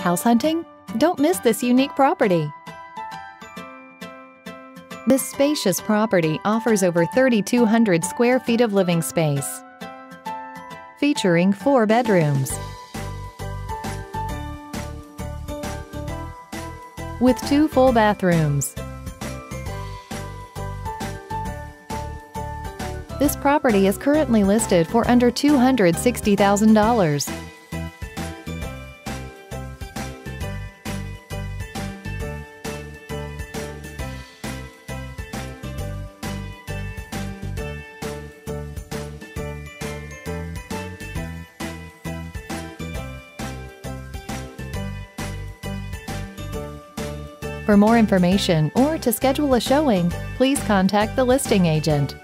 House hunting? Don't miss this unique property. This spacious property offers over 3,200 square feet of living space, featuring 4 bedrooms with 2 full bathrooms. This property is currently listed for under $260,000. For more information or to schedule a showing, please contact the listing agent.